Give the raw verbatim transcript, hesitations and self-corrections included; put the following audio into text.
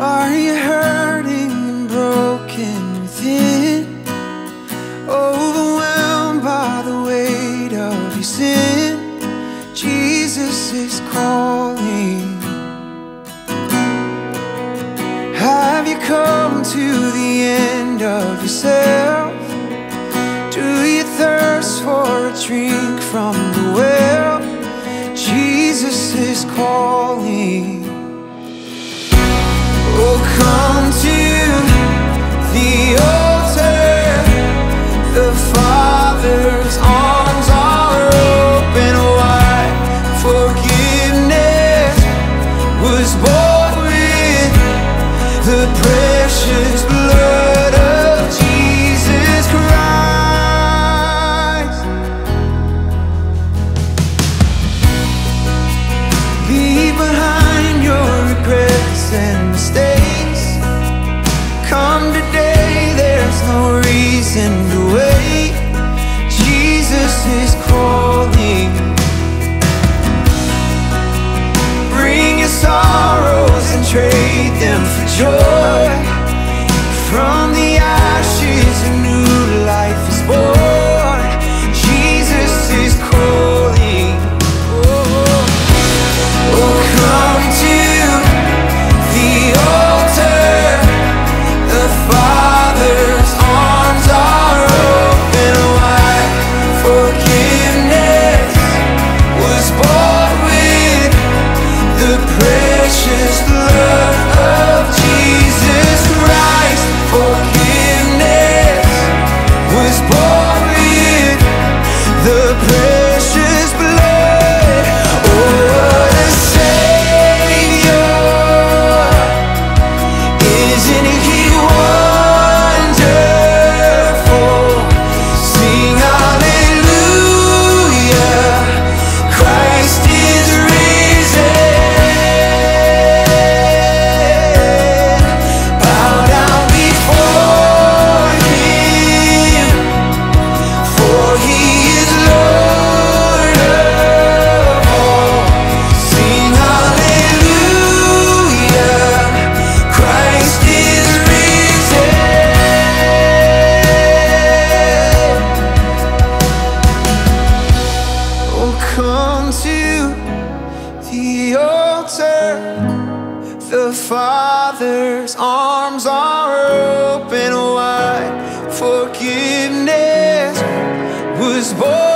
Are you hurting and broken within? Overwhelmed by the weight of your sin? Jesus is calling. Have you come to the end of yourself? Do you thirst for a drink from the well? Jesus is calling. Oh, come to the altar. The Father's arms are open wide. Forgiveness was bought with the precious blood of Jesus Christ. Leave behind your regrets and mistakes. Come today, there's no reason to wait. Jesus is calling. Bring your sorrows and trade them for joy. From the ashes a new life is born. Jesus is calling. Oh, oh, come to the altar. The Father's arms are open wide. Forgiveness was bought with the precious blood of Jesus Christ. Forgiveness was bought with the precious blood. Oh, what a Savior! Isn't He wonderful? Sing hallelujah! Christ is risen. Bow down before Him, for He is Lord of all. Sing hallelujah! Christ is risen. Oh, come to the altar. The Father's arms are open wide. Forgiveness was born